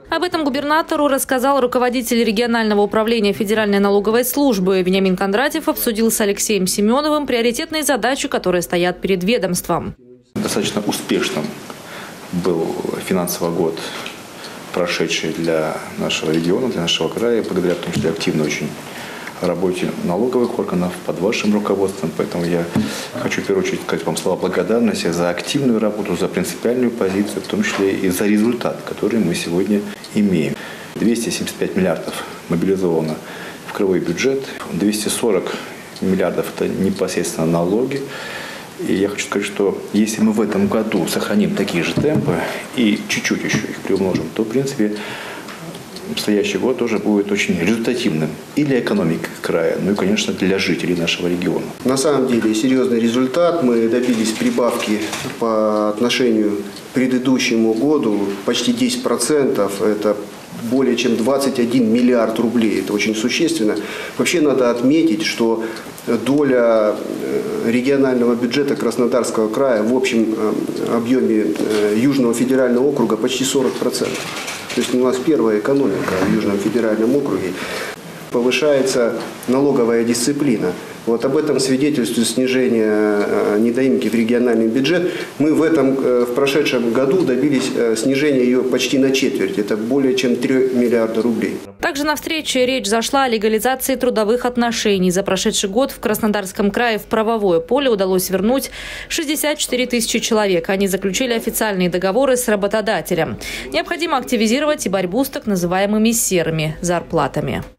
Об этом губернатору рассказал руководитель регионального управления Федеральной налоговой службы. Вениамин Кондратьев обсудил с Алексеем Семеновым приоритетные задачи, которые стоят перед ведомством. Достаточно успешным был финансовый год, прошедший для нашего региона, для нашего края, благодаря в том числе активной очень работе налоговых органов под вашим руководством. Поэтому я хочу в первую очередь сказать вам слова благодарности за активную работу, за принципиальную позицию, в том числе и за результат, который мы сегодня имеем. 275 миллиардов мобилизовано в краевой бюджет, 240 миллиардов – это непосредственно налоги. И я хочу сказать, что если мы в этом году сохраним такие же темпы и чуть-чуть еще их приумножим, то, в принципе, настоящий год тоже будет очень результативным и для экономики края, ну и, конечно, для жителей нашего региона. На самом деле серьезный результат. Мы добились прибавки по отношению к предыдущему году почти 10%. Это более чем 21 миллиард рублей. Это очень существенно. Вообще надо отметить, что доля регионального бюджета Краснодарского края в общем объеме Южного федерального округа почти 40%. То есть у нас первая экономика в Южном федеральном округе. Повышается налоговая дисциплина. Вот об этом свидетельствует снижение недоимки в региональный бюджет. Мы в прошедшем году добились снижения ее почти на четверть. Это более чем 3 миллиарда рублей. Также на встрече речь зашла о легализации трудовых отношений. За прошедший год в Краснодарском крае в правовое поле удалось вернуть 64 тысячи человек. Они заключили официальные договоры с работодателем. Необходимо активизировать и борьбу с так называемыми серыми зарплатами.